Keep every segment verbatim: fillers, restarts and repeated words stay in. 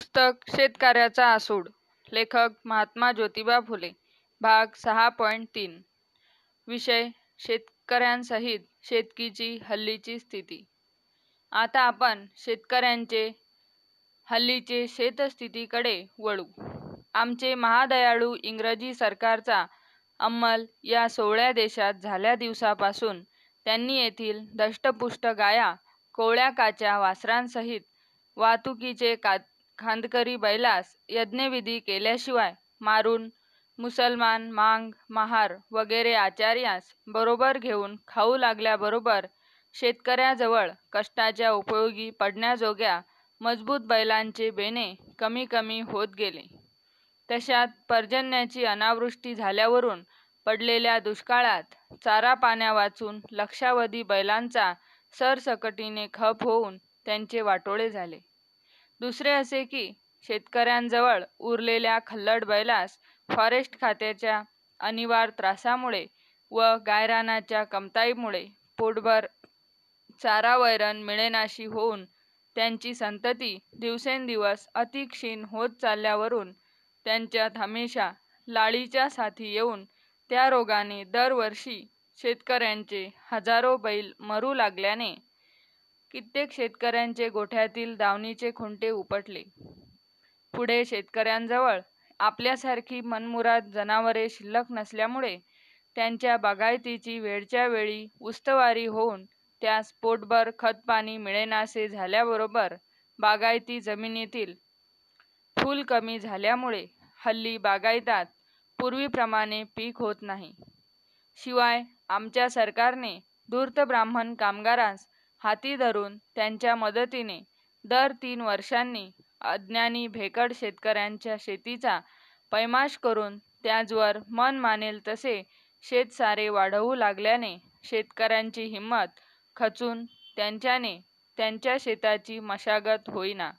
पुस्तक शेतकऱ्याचा आसूड. लेखक महात्मा ज्योतिबा फुले. भाग सहा पॉईंट तीन. विषय शेतकऱ्यांसहित शेतकीची हल्लीची स्थिती. आता आपण शेतकऱ्यांचे हल्लीचे शेतस्थितीकडे वळू. आमचे महादयाळू इंग्रजी सरकारचा अंमल या सोवळ्या देशात झाल्या दिवसापासून त्यांनी येथील दष्टपुष्ट गाया, कोवळ्या काच्या वासरांसहित वाहतुकीचे का खांदकरी बैलास यज्ञविधी केल्याशिवाय मारून मुसलमान, मांग, महार वगैरे आचार्यास बरोबर घेऊन खाऊ लागल्याबरोबर शेतकऱ्याजवळ कष्टाच्या उपयोगी पडण्याजोग्या मजबूत बैलांचे बेणे कमी कमी होत गेले. तशात पर्जन्याची अनावृष्टी झाल्यावरून पडलेल्या दुष्काळात चारा पाण्या वाचून लक्षावधी बैलांचा सरसकटीने खप होऊन त्यांचे वाटोळे झाले. दुसरे असे की शेतकऱ्यांजवळ उरलेल्या खल्लड बैलास फॉरेस्ट खात्याच्या अनिवार्य त्रासामुळे व गायरानाच्या कमताईमुळे पोटभर चारा वैरण मिळेनाशी होऊन त्यांची संतती दिवसेंदिवस अति क्षीण होत चालल्यावरून त्यांच्यात हमेशा लाळीच्या साथी येऊन त्या रोगाने दरवर्षी शेतकऱ्यांचे हजारो बैल मरू लागल्याने कित्येक शेतकऱ्यांचे गोठ्यातील दावणीचे खुंटे उपटले. पुढे शेतकऱ्यांजवळ आपल्यासारखी मनमुराद जनावरे शिल्लक नसल्यामुळे त्यांच्या बागायतीची वेळच्या वेळी उस्तवारी होऊन त्यास पोटभर खतपाणी मिळेनासे झाल्याबरोबर बागायती जमिनीतील फूल कमी झाल्यामुळे हल्ली बागायतात पूर्वीप्रमाणे पीक होत नाही. शिवाय आमच्या सरकारने धूर्त ब्राह्मण कामगारांस हाती धरून त्यांच्या मदतीने दर तीन वर्षांनी अज्ञानी भेकड शेतकऱ्यांच्या शेतीचा पैमाश करून त्याजवर मन मानेल तसे शेतसारे वाढवू लागल्याने शेतकऱ्यांची हिंमत खचून त्यांच्याने त्यांच्या शेताची मशागत होईना.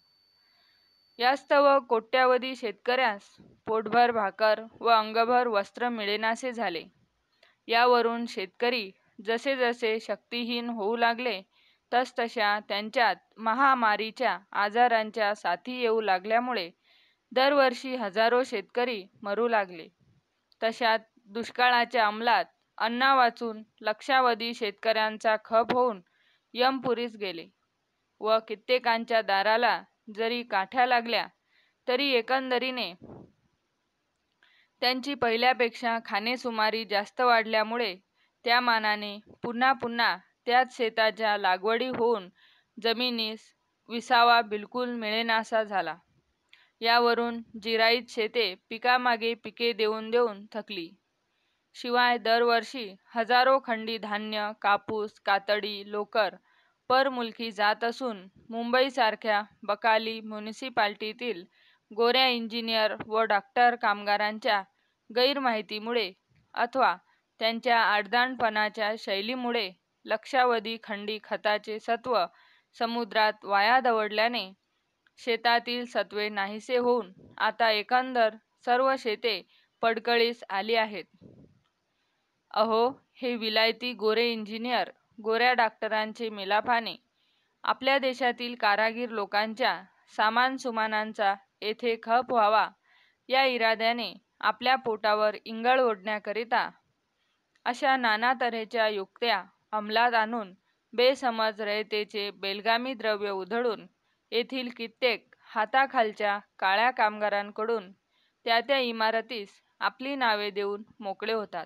यास्तव कोट्यावधी शेतकऱ्यास पोटभर भाकर व अंगभर वस्त्र मिळेनासे झाले. यावरून शेतकरी जसे जसे शक्तिहीन होऊ लागले तसतशा त्यांच्यात महामारीच्या आजारांच्या साथी येऊ लागल्यामुळे दरवर्षी हजारो शेतकरी मरू लागले. तशात दुष्काळाच्या अंमलात अन्ना वाचून लक्षावधी शेतकऱ्यांचा खप होऊन यमपुरीस गेले व कित्येकांच्या दाराला जरी काठ्या लागल्या तरी एकंदरीने त्यांची पहिल्यापेक्षा खाणेसुमारी जास्त वाढल्यामुळे त्या मानाने पुन्हा पुन्हा त्याच शेताच्या लागवडी होऊन जमिनीस विसावा बिलकुल मिळेनासा झाला. यावरून जिराईत शेते पिकामागे पिके देऊन देऊन थकली. शिवाय दरवर्षी हजारो खंडी धान्य, कापूस, कातडी, लोकर परमुलकी जात असून मुंबईसारख्या बकाली म्युनिसिपालिटीतील गोऱ्या इंजिनियर व डॉक्टर कामगारांच्या गैरमाहितीमुळे अथवा त्यांच्या आडदांडपणाच्या शैलीमुळे लक्षावधी खंडी खताचे सत्व समुद्रात वाया दवडल्याने शेतातील सत्वे नाहीसे होऊन आता एकंदर सर्व शेते पडकळीस आली आहेत. अहो, हे विलायती गोरे इंजिनियर, गोऱ्या डॉक्टरांचे मेलापाने आपल्या देशातील कारागीर लोकांच्या सामानसुमानांचा येथे खप व्हावा या इराद्याने आपल्या पोटावर इंगळ ओढण्याकरिता अशा नाना तऱ्हेच्या युक्त्या अंमलात आणून बेसमज रयतेचे बेलगामी द्रव्य उधळून येथील कित्येक हाताखालच्या काळ्या कामगारांकडून त्या त्या इमारतीस आपली नावे देऊन मोकळे होतात.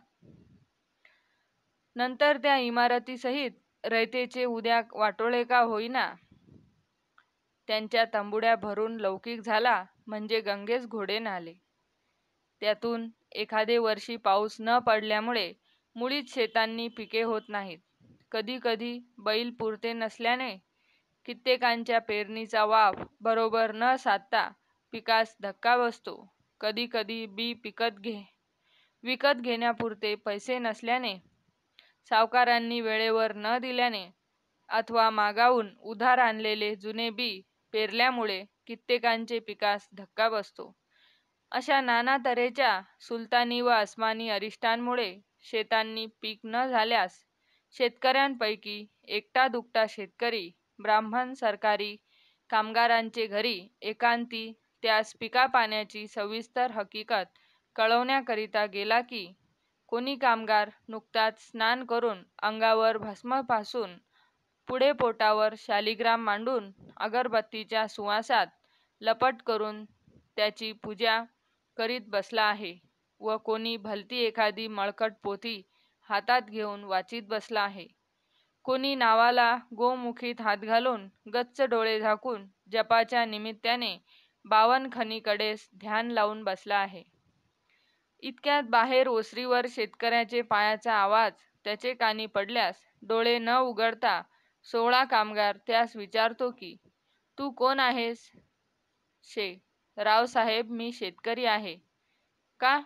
नंतर त्या इमारतीसहित रयतेचे उद्या वाटोळे का होईना त्यांच्या तंबुड्या भरून लौकिक झाला म्हणजे गंगेस घोडे न्हाले. त्यातून एखादे वर्षी पाऊस न पडल्यामुळे मुळीच शेतांनी पिके होत नाहीत. कधी कधी बैल पुरते नसल्याने कित्येकांच्या पेरणीचा वाव बरोबर न साधता पिकास धक्का बसतो. कधी कधी बी पिकत घे विकत घेण्यापुरते पैसे नसल्याने सावकारांनी वेळेवर न दिल्याने अथवा मागाहून उधार आणलेले जुने बी पेरल्यामुळे कित्येकांचे पिकास धक्का बसतो. अशा नाना तऱ्हेच्या सुलतानी व अस्मानी अरिष्टांमुळे शेतांनी पीक न झाल्यास शेतकऱ्यांपैकी एकटा दुकटा शेतकरी ब्राह्मण सरकारी कामगारांचे घरी एकांती त्यास पिका पाण्याची सविस्तर हकीकत कळवण्याकरिता गेला की कोणी कामगार नुकताच स्नान करून अंगावर भस्म पासून पुढे पोटावर शालिग्राम मांडून अगरबत्तीच्या सुवासात लपट करून त्याची पूजा करीत बसला आहे व कोणी भलती एखादी मळकट पोथी हातात घेऊन वाचित बसला आहे. कोणी नावाला गोमुखीत हात घालून गच्च डोळे झाकून जपाच्या निमित्ताने बावनखनीकडे ध्यान लावून बसला आहे. इतक्यात बाहेर ओसरीवर शेतकऱ्याचे पायाचा आवाज त्याचे कानी पडल्यास डोळे न उघडता सोळा कामगार त्यास विचारतो की तू कोण आहेस? शे रावसाहेब, मी शेतकरी आहे. का?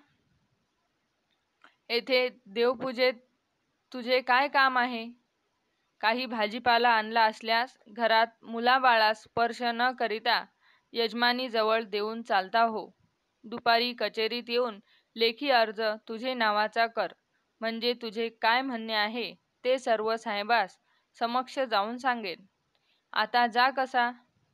येथे देवपूजेत तुझे काय काम आहे? काही भाजीपाला आणला असल्यास घरात मुलाबाळास स्पर्श न करिता यजमानी जवळ देऊन चालता हो. दुपारी कचेरीत येऊन लेखी अर्ज तुझे नावाचा कर, म्हणजे तुझे काय म्हणणे आहे ते सर्व साहेबास समक्ष जाऊन सांगेन. आता जा कसा.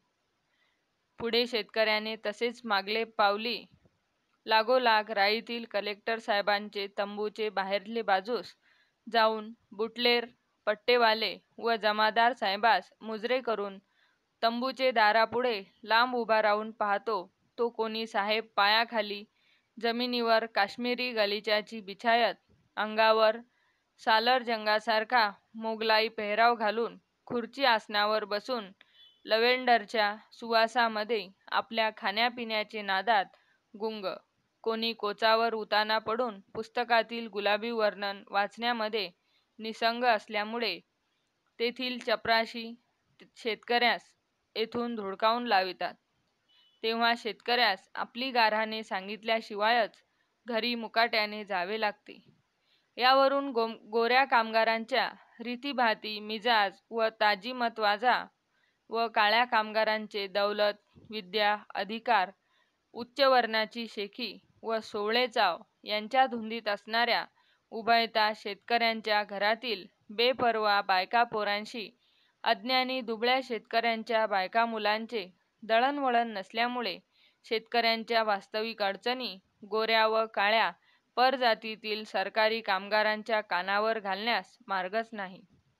पुढे शेतकऱ्याने तसेच मागले पावली लागोलाग राईतील कलेक्टर साहेबांचे तंबूचे बाहेरले बाजूस जाऊन बुटलेर, पट्टेवाले व जमादार साहेबास मुजरे करून तंबूचे दारापुढे लांब उभा राहून पाहतो तो कोणी साहेब पायाखाली जमिनीवर काश्मीरी गलिचाची बिछायत अंगावर सालरजंगासारखा मोगलाई पेहराव घालून खुर्ची आसनावर बसून लव्हेंडरच्या सुवासामध्ये आपल्या खाण्यापिण्याचे नादात गुंग, कोणी कोचावर उताना पडून पुस्तकातील गुलाबी वर्णन वाचण्यामध्ये निसंग असल्यामुळे तेथील चपराशी शेतकऱ्यास येथून धुडकावून लावितात. तेव्हा शेतकऱ्यास आपली गाऱ्हाणे सांगितल्याशिवायच घरी मुकाट्याने जावे लागते. यावरून गो गोऱ्या कामगारांच्या रीतीभाती मिजाज व ताजीमतवाजा व काळ्या कामगारांचे दौलत, विद्या, अधिकार, उच्च वर्णाची शेखी व सोवळे चाव यांच्या धुंदीत असणाऱ्या उभयता शेतकऱ्यांच्या घरातील बेपर्वा बायका पोरांशी अज्ञानी दुबळ्या शेतकऱ्यांच्या बायका मुलांचे दळणवळण नसल्यामुळे शेतकऱ्यांच्या वास्तविक अडचणी गोऱ्या व काळ्या परजातीतील सरकारी कामगारांच्या कानावर घालण्यास मार्गच नाही.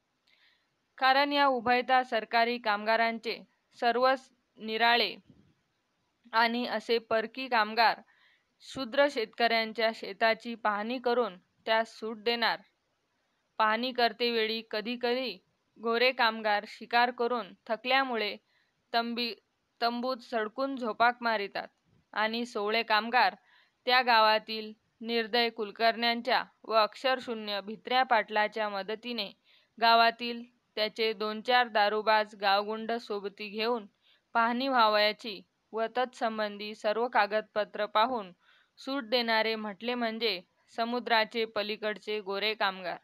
कारण या उभयता सरकारी कामगारांचे सर्वच निराळे आणि असे परकी कामगार शूद्र शेतकऱ्यांच्या शेताची पाहणी करून त्यास सूट देणार. पाहणी करतेवेळी कधी कधी गोरे कामगार शिकार करून थकल्यामुळे तंबी तंबूत सडकून झोपाक मारितात आणि सोवळे कामगार त्या गावातील निर्दय कुलकर्ण्यांच्या व अक्षरशून्य भित्र्या पाटलाच्या मदतीने गावातील त्याचे दोन चार दारूबाज गावगुंड सोबती घेऊन पाहणी व्हावयाची व तत्संबंधी सर्व कागदपत्र पाहून सूट देणारे म्हटले म्हणजे समुद्राचे पलीकडचे गोरे कामगार.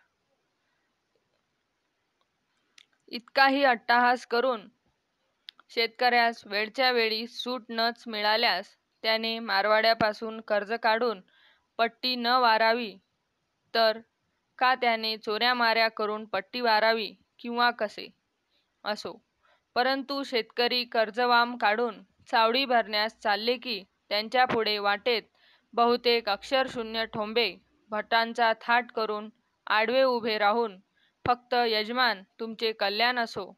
इतकाही अट्टाहास करून शेतकऱ्यास वेळच्या वेळी सूट नच मिळाल्यास त्याने मारवाड्यापासून कर्ज काढून पट्टी न वारावी तर का त्याने चोऱ्यामाऱ्या करून पट्टी वारावी किंवा कसे असो, परंतु शेतकरी कर्जवाम काढून चावडी भरण्यास चालले की त्यांच्यापुढे वाटेत बहुतेक अक्षरशून्य ठोंबे भटांचा थाट करून आडवे उभे राहून फक्त यजमान तुमचे कल्याण असो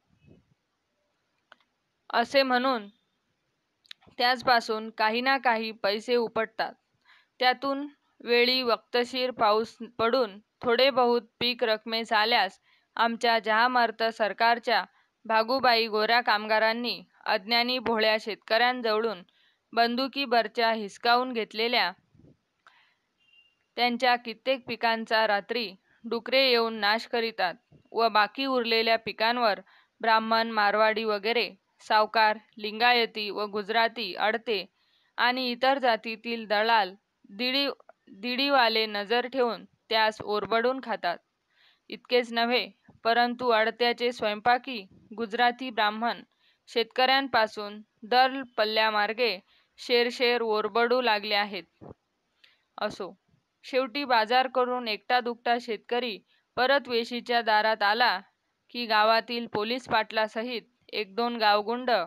असे म्हणून त्याचपासून काही ना काही पैसे उपटतात. त्यातून वेळी वक्तशीर पाऊस पडून थोडे बहुत पीक रकमेस आल्यास आमच्या जहामर्त सरकारच्या भागूबाई गोऱ्या कामगारांनी अज्ञानी भोळ्या शेतकऱ्यांजवळून बंदुकीबरच्या हिसकावून घेतलेल्या त्यांच्या कित्येक पिकांचा रात्री डुकरे येऊन नाश करीतात व बाकी उरलेल्या पिकांवर ब्राह्मण, मारवाडी वगैरे सावकार, लिंगायती व गुजराती, अडते आणि इतर जातीतील दलाल दिडी दिडीवाले नजर ठेवून त्यास ओरबडून खातात. इतकेच नव्हे, परंतु अडत्याचे स्वयंपाकी गुजराती ब्राह्मण शेतकऱ्यांपासून दर पल्ल्यामार्गे शेरशेर ओरबडू लागले आहेत. असो, शेवटी बाजार करून एकटा दुकटा शेतकरी परत वेशीच्या दारात आला की गावातील पोलीस पाटलासहित एक दोन गावगुंड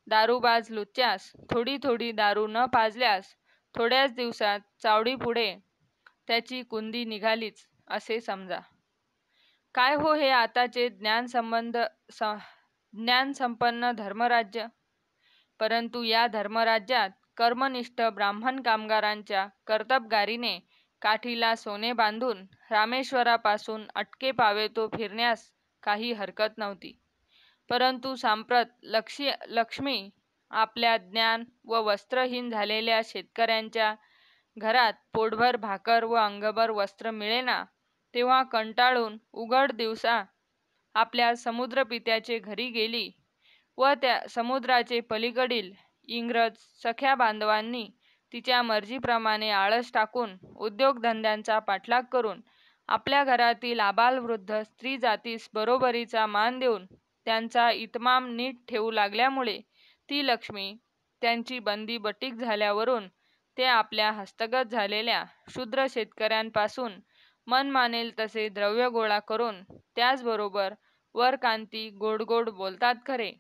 दारूबाज लुच्च्यास थोडी थोडी दारू न पाजल्यास थोड्याच दिवसात चावडी पुढे त्याची कुंदी निघालीच असे समजा. काय हो हे आताचे ज्ञानसंबंध स ज्ञानसंपन्न धर्मराज्य. परंतु या धर्मराज्यात कर्मनिष्ठ ब्राह्मण कामगारांच्या कर्तबगारीने काठीला सोने बांधून रामेश्वरापासून अटके पावेतो फिरण्यास काही हरकत नव्हती. परंतु सांप्रत लक्षी लक्ष्मी आपल्या ज्ञान व वस्त्रहीन झालेल्या शेतकऱ्यांच्या घरात पोटभर भाकर व अंगभर वस्त्र मिळेना तेव्हा कंटाळून उघड दिवसा आपल्या समुद्रपित्याचे घरी गेली व त्या समुद्राचे पलीकडील इंग्रज सख्या बांधवांनी तिच्या मर्जीप्रमाणे आळस टाकून उद्योगधंद्यांचा पाठलाग करून आपल्या घरातील आबालवृद्ध स्त्री जातीस बरोबरीचा मान देऊन त्यांचा इतमाम नीट ठेवू लागल्यामुळे ती लक्ष्मी त्यांची बंदी बटीक झाल्यावरून ते आपल्या हस्तगत झालेल्या शूद्र शेतकऱ्यांपासून मन मानेल तसे द्रव्य गोळा करून त्याचबरोबर वरकांती गोड गोड बोलतात खरे,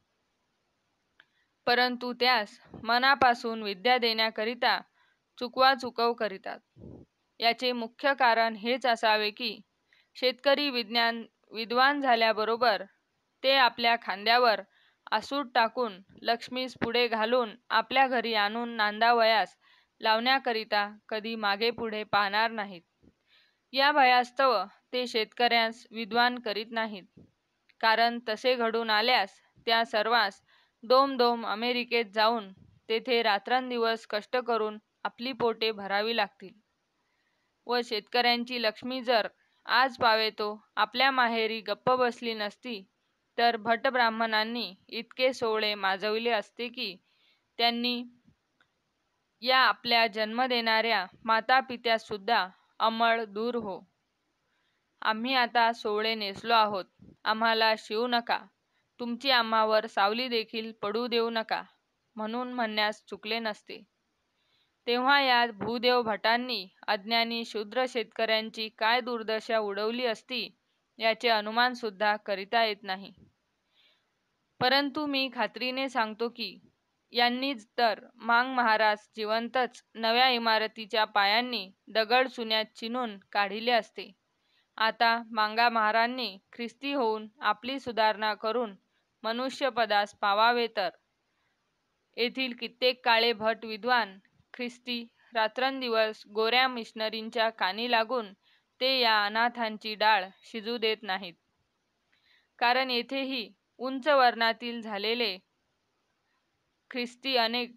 परंतु त्यास मनापासून विद्या देण्याकरिता चुकवा चुकव करीतात. याचे मुख्य कारण हेच असावे की शेतकरी विज्ञान विद्वान झाल्याबरोबर ते आपल्या खांद्यावर आसूड टाकून लक्ष्मीस पुढे घालून आपल्या घरी आणून नांदावयास लावण्याकरिता कधी मागे पुढे पाहणार नाहीत. या भयास्तव ते शेतकऱ्यास विद्वान करीत नाहीत. कारण तसे घडून आल्यास त्या सर्वांस दोम दोम अमेरिकेत जाऊन तेथे रात्रंदिवस कष्ट करून आपली पोटे भरावी लागतील व शेतकऱ्यांची लक्ष्मी जर आज पावेतो आपल्या माहेरी गप्प बसली नसती तर भटब्राह्मणांनी इतके सोवळे माजविले असते की त्यांनी या आपल्या जन्म देणाऱ्या मातापित्यास सुद्धा अंमळ दूर हो. आम्ही आता सोवळे नेसलो आहोत, आम्हाला शिवू नका, तुमची आम्हावर सावली देखील पडू देऊ नका म्हणून म्हणण्यास चुकले नसते. तेव्हा या भूदेव भटांनी अज्ञानी शूद्र शेतकऱ्यांची काय दुर्दशा उडवली असती याचे अनुमान सुद्धा करिता येत नाही. परंतु मी खात्रीने सांगतो की यांनीच तर मांग महाराज जिवंतच नव्या इमारतीच्या पायांनी दगड चुन्यात चिनून काढिले असते. आता मांगा महारांनी ख्रिस्ती होऊन आपली सुधारणा करून मनुष्यपदास पावावे तर येथील कित्येक काळे भट विद्वान ख्रिस्ती रात्रंदिवस गोऱ्या मिशनरींच्या कानी लागून ते या अनाथांची डाळ शिजू देत नाहीत. कारण येथेही उंच वर्णातील झालेले ख्रिस्ती अनेक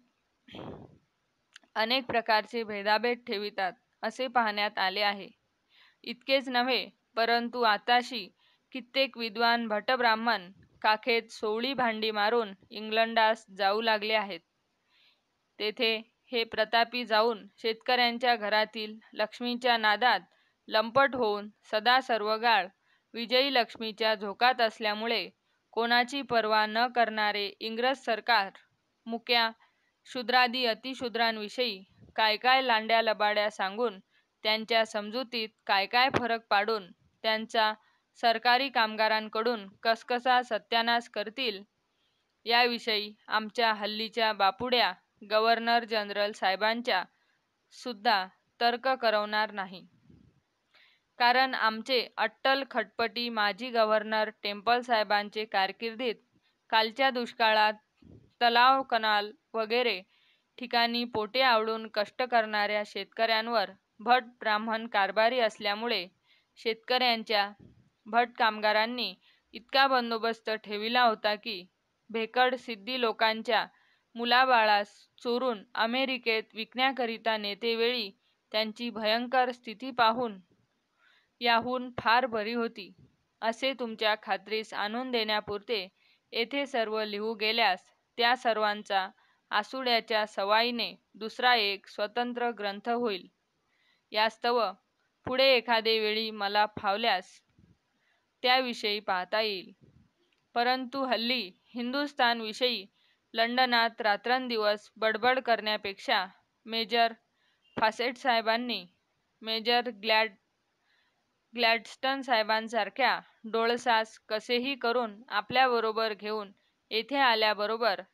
अनेक प्रकारचे भेदाभेद ठेवितात असे पाहण्यात आले आहे. इतकेच नव्हे परंतु आताशी कित्येक विद्वान भटब्राह्मण काखेत सोवळी भांडी मारून इंग्लंडास जाऊ लागले आहेत. तेथे हे प्रतापी जाऊन शेतकऱ्यांच्या घरातील लक्ष्मीच्या नादात लंपट होऊन सदा सर्वगाळ विजयी लक्ष्मीच्या झोकात असल्यामुळे कोणाची पर्वा न करणारे इंग्रज सरकार मुक्या शूद्रादी अतिशूद्रांविषयी काय काय लांड्या लबाड्या सांगून त्यांच्या समजुतीत काय काय फरक पाडून त्यांचा सरकारी कामगारांकडून कसकसा सत्यानाश करतील याविषयी आमच्या हल्लीच्या बापुड्या गव्हर्नर जनरल साहेबांच्या सुद्धा तर्क करवणार नाही. कारण आमचे अट्टल खटपटी माजी गव्हर्नर टेम्पल साहेबांचे कारकिर्दीत कालच्या दुष्काळात तलाव कनाल वगैरे ठिकाणी पोटे आवळून कष्ट करणाऱ्या शेतकऱ्यांवर भट ब्राह्मण कारभारी असल्यामुळे शेतकऱ्यांच्या भट कामगारांनी इतका बंदोबस्त ठेविला होता की भेकड सिद्धी लोकांच्या मुलाबाळास चोरून अमेरिकेत विकण्याकरिता नेतेवेळी त्यांची भयंकर स्थिती पाहून याहून फार बरी होती असे तुमच्या खात्रीस आणून देण्यापुरते येथे सर्व लिहू गेल्यास त्या सर्वांचा आसुड्याच्या सवाईने दुसरा एक स्वतंत्र ग्रंथ होईल. यास्तव पुढे एखादे वेळी मला फावल्यास त्याविषयी पाहता येईल. परंतु हल्ली हिंदुस्थानविषयी लंडनात रात्रंदिवस बडबड करण्यापेक्षा मेजर फॉसेट साहेबांनी मेजर ग्लॅड ग्लॅडस्टन साहेबांसारख्या डोळसास कसेही करून आपल्याबरोबर घेऊन येथे आल्याबरोबर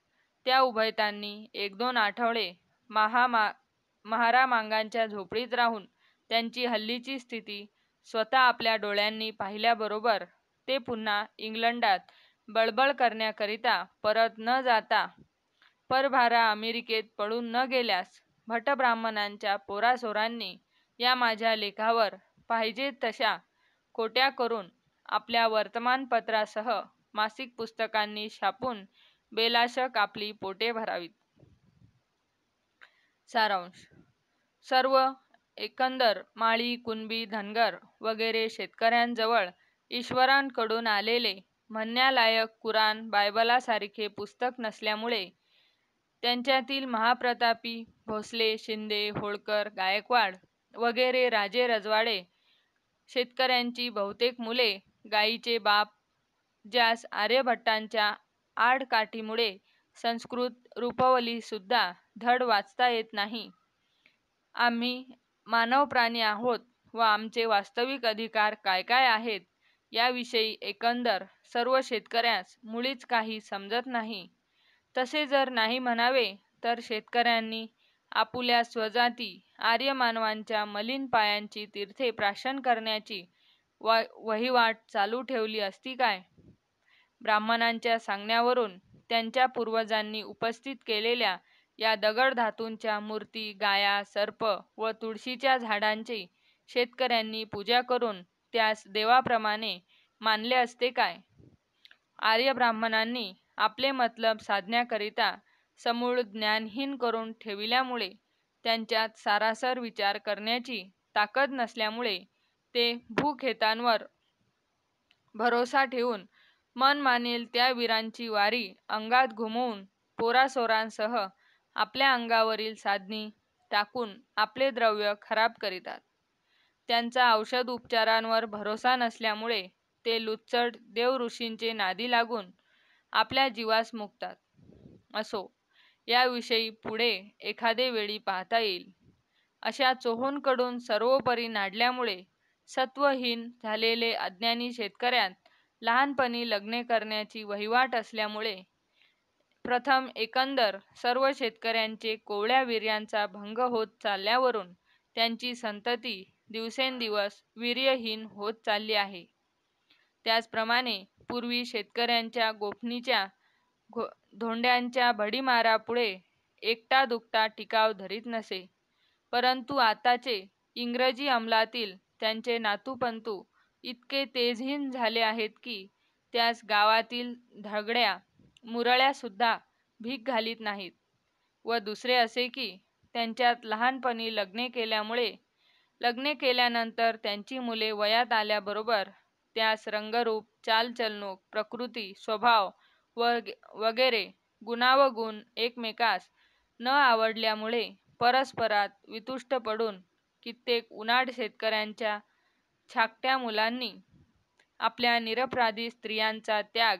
त्या उभयतांनी एक दोन आठवडे महामा महारामांगांच्या झोपडीत राहून त्यांची हल्लीची स्थिती स्वतः आपल्या डोळ्यांनी पाहिल्याबरोबर ते पुन्हा इंग्लंडात बळबळ करण्याकरिता परत न जाता परभारा अमेरिकेत पळून न गेल्यास भटब्राह्मणांच्या पोरासोरांनी या माझ्या लेखावर पाहिजे तशा कोट्या करून आपल्या वर्तमानपत्रासह मासिक पुस्तकांनी छापून बेलाशक आपली पोटे भरावीत. सारांश. सर्व एकंदर माळी, कुणबी, धनगर वगैरे शेतकऱ्यांजवळ ईश्वराकडून आलेले म्हणण्यालायक कुराण बायबलासारखे पुस्तक नसल्यामुळे त्यांच्यातील महाप्रतापी भोसले, शिंदे, होळकर, गायकवाड वगैरे राजे रजवाडे शेतकऱ्यांची बहुतेक मुले गायीचे बाप, ज्यास आर्यभट्टांच्या आडकाठीमुळे संस्कृत रूपवली सुद्धा धड वाचता येत नाही, आम्ही मानवप्राणी आहोत व आमचे वास्तविक अधिकार काय काय आहेत याविषयी एकंदर सर्व शेतकऱ्यास मुळीच काही समजत नाही. तसे जर नाही म्हणावे तर शेतकऱ्यांनी आपुल्या स्वजाती आर्य मानवांच्या मलिन पायांची तीर्थे प्राशन करण्याची व वहिवाट चालू ठेवली असती काय? ब्राह्मणांच्या सांगण्यावरून त्यांच्या पूर्वजांनी उपस्थित केलेल्या या दगड धातूंच्या मूर्ती, गाया, सर्प व तुळशीच्या झाडांची शेतकऱ्यांनी पूजा करून त्यास देवाप्रमाणे मानले असते काय? आर्य ब्राह्मणांनी आपले मतलब साधण्याकरिता समूळ ज्ञानहीन करून ठेविल्यामुळे त्यांच्यात सारासर विचार करण्याची ताकद नसल्यामुळे ते भूखेतांवर भरोसा ठेवून मन मानेल त्या वीरांची वारी अंगात घुमवून पोरासोरांसह आपल्या अंगावरील साधनी टाकून आपले द्रव्य खराब करीतात. त्यांचा औषध उपचारांवर भरोसा नसल्यामुळे ते लुच्चट देवऋषींचे नादी लागून आपल्या जीवास मुकतात. असो, याविषयी पुढे एखादे वेळी पाहता येईल. अशा चोहोंकडून सर्वोपरी नाडल्यामुळे सत्वहीन झालेले अज्ञानी शेतकऱ्यांत लहानपणी लग्ने करण्याची वहिवाट असल्यामुळे प्रथम एकंदर सर्व शेतकऱ्यांचे कोवळ्या वीर्यांचा भंग होत चालल्यावरून त्यांची संतती दिवसेंदिवस वीर्यहीन होत चालली आहे. त्याचप्रमाणे पूर्वी शेतकऱ्यांच्या गोफणीच्या धोंड्यांच्या भडीमारापुढे एकटा दुकटा टिकाव धरीत नसे, परंतु आताचे इंग्रजी अंमलातील त्यांचे नातूपंतू इतके तेजहीन झाले आहेत की त्यास गावातील धगड्या मुरळ्या सुद्धा भीक घालीत नाहीत. व दुसरे असे की त्यांच्यात लहानपणी लग्ने केल्यामुळे लग्ने केल्यानंतर त्यांची मुले वयात आल्याबरोबर त्यास रंगरूप, चालचलनूक, प्रकृती, स्वभाव वगैरे गुणावगुण एकमेकास न आवडल्यामुळे परस्परात वितुष्ट पडून कित्येक उनाड शेतकऱ्यांच्या छाकट्या मुलांनी आपल्या निरपराधी स्त्रियांचा त्याग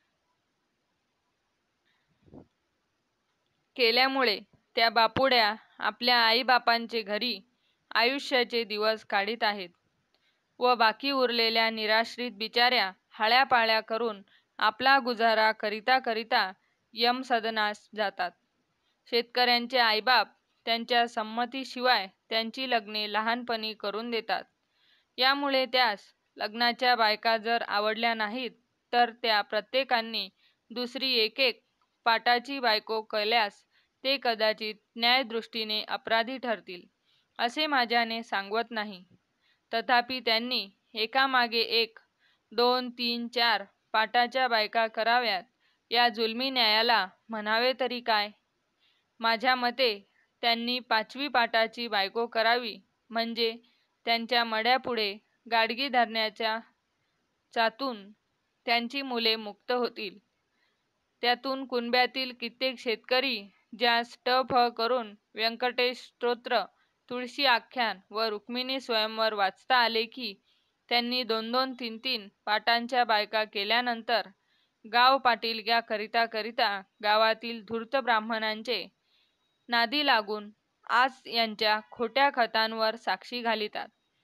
केल्यामुळे त्या बापुड्या आपल्या आईबापांचे घरी आयुष्याचे दिवस काढीत आहेत व बाकी उरलेल्या निराश्रित बिचाऱ्या हळ्यापाळ्या करून आपला गुजारा करिता करिता यमसदनास जातात. शेतकऱ्यांचे आईबाप त्यांच्या संमतीशिवाय त्यांची लग्ने लहानपणी करून देतात. यामुळे त्यास लग्नाच्या बायका जर आवडल्या नाहीत तर त्या प्रत्येकांनी दुसरी एक एक पाटाची बायको केल्यास ते कदाचित न्यायदृष्टीने अपराधी ठरतील असे माझ्याने सांगवत नाही. तथापि त्यांनी एकामागे एक, दोन, तीन, चार पाटाच्या बायका कराव्यात या जुलमी न्यायाला म्हणावे तरी काय? माझ्या मते त्यांनी पाचवी पाटाची बायको करावी, म्हणजे त्यांच्या मड्यापुढे गाडगी धरण्याच्या चातून त्यांची मुले मुक्त होतील. त्यातून कुणब्यातील कित्येक शेतकरी ज्यास ट फ करून व्यंकटेश स्तोत्र, तुळशी आख्यान व रुक्मिणी स्वयंवर वाचता आले की त्यांनी दोन दोन तीन तीन पाटांच्या बायका केल्यानंतर गाव पाटीलक्या करिता करिता गावातील धूर्त ब्राह्मणांचे नादी लागून आज यांच्या खोट्या खटांवर साक्षी घालितात.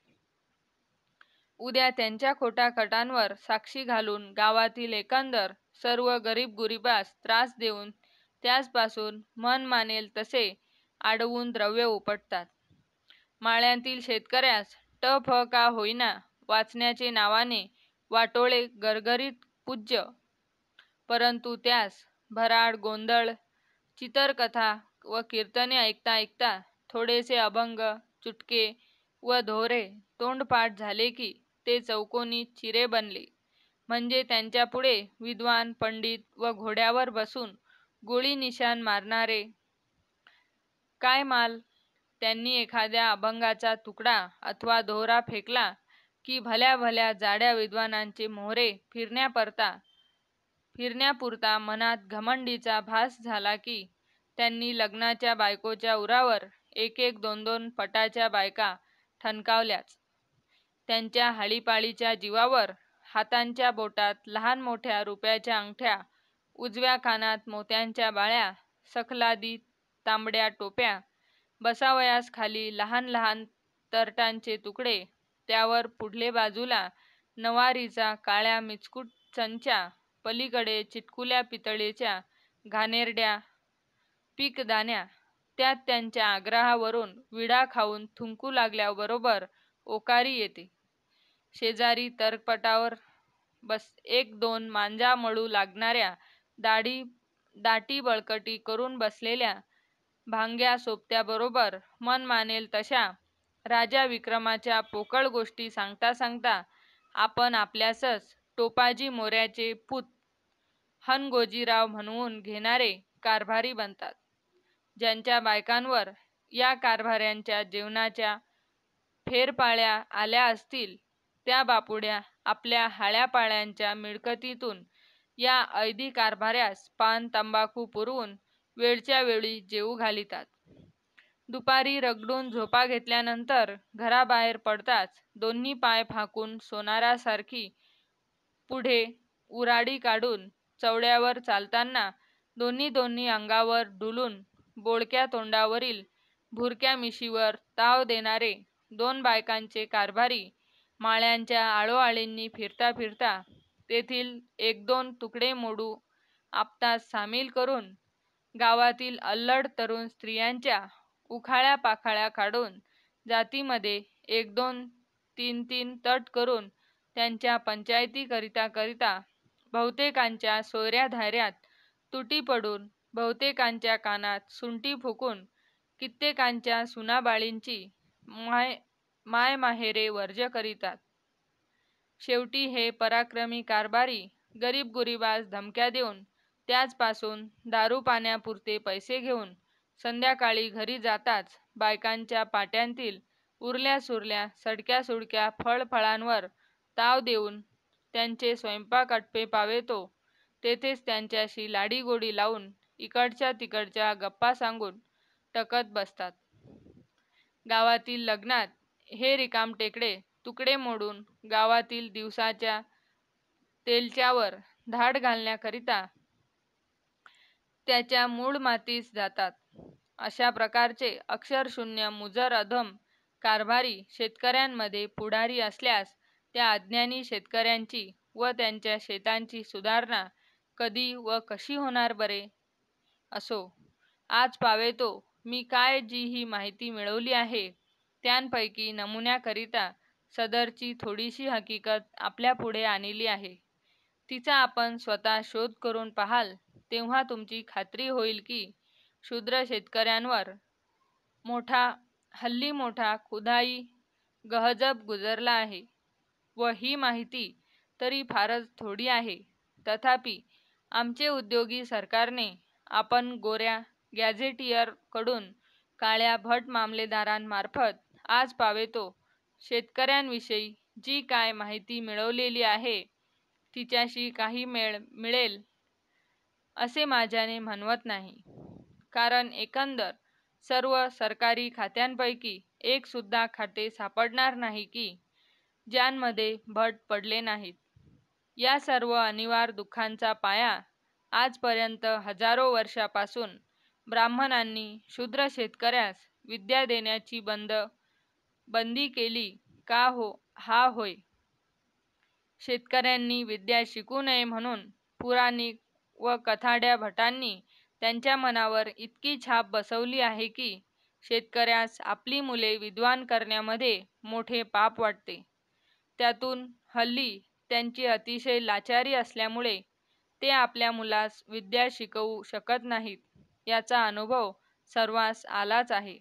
उद्या त्यांच्या खोट्या खटांवर साक्षी घालून गावातील एकंदर सर्व गरीबगुरिबास त्रास देऊन त्याचपासून मन मानेल तसे अडवून द्रव्य उपटतात. माळ्यांतील शेतकऱ्यास ट फ का होईना वाचण्याचे नावाने वाटोळे गरगरीत पूज्य, परंतु त्यास भराड गोंधळ चितरकथा व कीर्तने ऐकता ऐकता थोडेसे अभंग चुटके व दोहरे तोंडपाठ झाले की ते चौकोनी चिरे बनले, म्हणजे त्यांच्यापुढे विद्वान पंडित व घोड्यावर बसून गोळी निशाण मारणारे काय माल. त्यांनी एखाद्या अभंगाचा तुकडा अथवा दोहरा फेकला की भल्या भल्या जाड्या विद्वानांचे मोहरे फिरण्यापरता फिरण्यापुरता मनात घमंडीचा भास झाला की त्यांनी लग्नाच्या बायकोच्या उरावर एक एक दोन दोन पटाच्या बायका ठणकावल्याच. त्यांच्या हाळीपाळीच्या जीवावर हातांच्या बोटात लहान मोठ्या रुपयाच्या अंगठ्या, उजव्या कानात मोत्यांच्या बाळ्या, सखलादी तांबड्या टोप्या, बसावयास खाली लहान लहान तरटांचे तुकडे, त्यावर पुढले बाजूला नवारीचा काळ्या मिचकूट चंचा, पलीकडे चिटकुल्या पितळेच्या घाणेरड्या पीकदाण्या, त्यात त्यांच्या आग्रहावरून विडा खाऊन थुंकू लागल्याबरोबर ओकारी येते. शेजारी तरपटावर बस एक दोन मांजा मळू लागणाऱ्या दाढी दाटी बळकटी करून बसलेल्या भांग्या सोबत्याबरोबर मन मानेल तशा राजा विक्रमाच्या पोकळ गोष्टी सांगता सांगता आपण आपल्यासच टोपाजी मोऱ्याचे पूत हनगोजीराव म्हणवून घेणारे कारभारी बनतात. ज्यांच्या बायकांवर या कारभाऱ्यांच्या जेवणाच्या फेरपाळ्या आल्या असतील त्या बापुड्या आपल्या हाळ्यापाळ्यांच्या मिळकतीतून या ऐदी कारभाऱ्यास पान तंबाखू पुरवून वेळच्या वेळी जेवू घालितात. दुपारी रगडून झोपा घेतल्यानंतर घराबाहेर पडताच दोन्ही पाय फाकून सोनारासारखी पुढे उराडी काढून चवड्यावर चालताना दोन्ही दोन्ही अंगावर डुलून बोळक्या तोंडावरील भुरक्या मिशीवर ताव देणारे दोन बायकांचे कारभारी माळ्यांच्या आळोआळींनी फिरता फिरता तेथील एक दोन तुकडे मोडू आपणास सामील करून गावातील अल्लड तरुण स्त्रियांच्या उखाळ्या पाखाळ्या काढून जातीमध्ये एक दोन तीन तीन तट करून त्यांच्या पंचायती करिता करिता बहुतेकांच्या सोयऱ्या धायऱ्यात तुटी पडून बहुतेकांच्या कानात सुंटी फुकून कित्येकांच्या सुनाबाळींची माय मायमाहेरे वर्ज्य करितात. शेवटी हे पराक्रमी कारभारी गरीबगुरिबास धमक्या देऊन त्याचपासून दारू पाण्यापुरते पैसे घेऊन संध्याकाळी घरी जाताच बायकांच्या पाट्यांतील उरल्या सुरल्या सडक्या सुडक्या फळफळांवर ताव देऊन त्यांचे स्वयंपाक आटपे पावेतो तेथेच त्यांच्याशी लाडीगोडी लावून इकडच्या तिकडच्या गप्पा सांगून टकत बसतात. गावातील लग्नात हे रिकामटेकडे तुकडे मोडून गावातील दिवसाच्या तेलच्यावर धाड घालण्याकरिता त्याच्या मूळ मातीस जातात. अशा प्रकारचे अक्षरशून्य मुजर अधम कारभारी शेतकऱ्यांमध्ये पुढारी असल्यास त्या अज्ञानी शेतकऱ्यांची व त्यांच्या शेतांची सुधारणा कधी व कशी होणार बरे. असो, आज पावेतो मी काय जी ही माहिती मिळवली आहे त्यांपैकी नमुन्याकरिता सदरची थोडीशी हकीकत आपल्यापुढे आणली आहे. तिचा आपण स्वतः शोध करून पाहाल तेव्हा तुमची खात्री होईल की शूद्र शेतकऱ्यांवर मोठा हल्ली मोठा खुदाई गहजब गुजरला आहे व ही माहिती तरी फारच थोडी आहे. तथापि आमचे उद्योगी सरकारने आपण गोऱ्या गॅझेटियर कडून काळ्या भट मामलेदारांमार्फत आज पावेतो शेतकऱ्यांविषयी जी काय माहिती मिळवलेली आहे तिच्याशी काही मेळ मिळेल असे माझ्याने म्हणवत नाही. कारण एकंदर सर्व सरकारी खात्यांपैकी एक सुद्धा खाते सापडणार नाही की ज्यांमध्ये भट पडले नाहीत. या सर्व अनिवार्य दुःखांचा पाया आजपर्यंत हजारो वर्षापासून ब्राह्मणांनी शूद्र शेतकऱ्यास विद्या देण्याची बंद बंदी केली का हो हा होय. शेतकऱ्यांनी विद्या शिकू नये म्हणून पुराणिक व कथाड्या भटांनी त्यांच्या मनावर इतकी छाप बसवली आहे की शेतकऱ्यास आपली मुले विद्वान करण्यामध्ये मोठे पाप वाटते. त्यातून हल्ली त्यांची अतिशय लाचारी असल्यामुळे ते आपल्या मुलास विद्या शिकवू शकत नाहीत, याचा अनुभव सर्वांस आलाच आहे.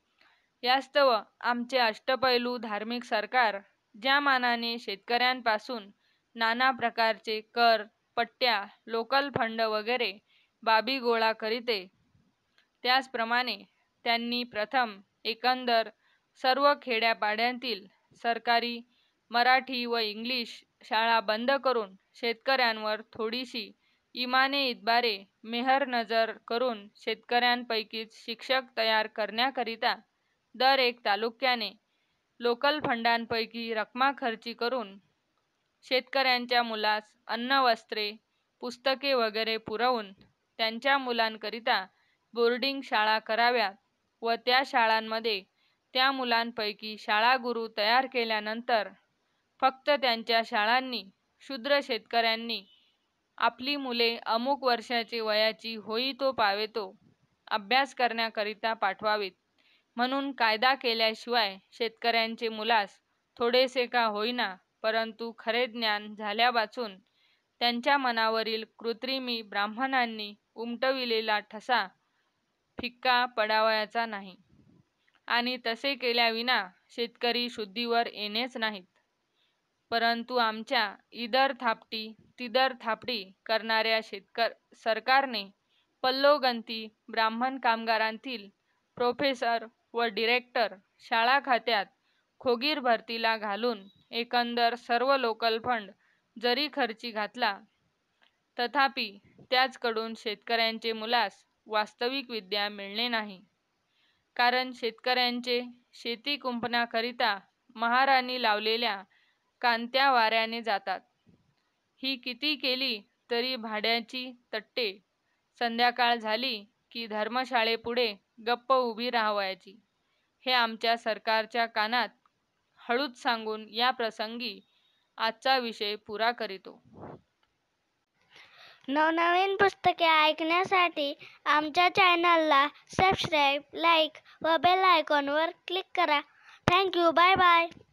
यास्तव आमचे अष्टपैलू धार्मिक सरकार ज्या मानाने शेतकऱ्यांपासून नाना प्रकारचे कर, पट्ट्या, लोकल फंड वगैरे बाबी गोळा करीते, त्याचप्रमाणे त्यांनी प्रथम एकंदर सर्व खेड्यापाड्यांतील सरकारी मराठी व इंग्लिश शाळा बंद करून शेतकऱ्यांवर थोडीशी इमाने इतबारे मेहर नजर करून शेतकऱ्यांपैकीच शिक्षक तयार करण्याकरिता दर एक तालुक्याने लोकल फंडांपैकी रकमा खर्ची करून शेतकऱ्यांच्या मुलास अन्न, वस्त्रे, पुस्तके वगैरे पुरवून त्यांच्या मुलांकरिता बोर्डिंग शाळा कराव्यात व त्या शाळांमध्ये त्या मुलांपैकी शाळागुरू तयार केल्यानंतर फक्त त्यांच्या शाळांनी शूद्र शेतकऱ्यांनी आपली मुले अमुक वर्षाचे वयाची होई तो पावेतो अभ्यास करण्याकरिता पाठवावीत म्हणून कायदा केल्याशिवाय शेतकऱ्यांचे मुलास थोडेसे का होईना परंतु खरे ज्ञान झाल्यावाचून त्यांच्या मनावरील कृत्रिमी ब्राह्मणांनी उमटविलेला ठसा फिक्का पडावयाचा नाही. आणि तसे केल्याविना शेतकरी शुद्धीवर येणेच नाहीत. परंतु आमच्या इदर थापटी तिदर थापटी करणाऱ्या शेतकर सरकारने पल्लोगंती ब्राह्मण कामगारांतील प्रोफेसर व डिरेक्टर शाळा खात्यात खोगीर भरतीला घालून एकंदर सर्व लोकल फंड जरी खर्ची घातला, तथापि त्याचकडून शेतकऱ्यांचे मुलास वास्तविक विद्या मिळणे नाही. कारण शेतकऱ्यांचे शेती कुंपणाकरिता महारानी लावलेल्या कांत्या वाऱ्याने जातात. ही किती केली तरी भाड्याची तट्टे संध्याकाळ झाली की धर्मशाळेपुढे गप्प उभी राहावयाची, हे आमच्या सरकारच्या कानात हळूच सांगून या प्रसंगी आजचा विषय पुरा करीतो. नवनवीन पुस्तके ऐकण्यासाठी आमच्या चॅनलला सबस्क्राईब, लाईक व बेल आयकॉनवर क्लिक करा. थँक्यू. Bye bye.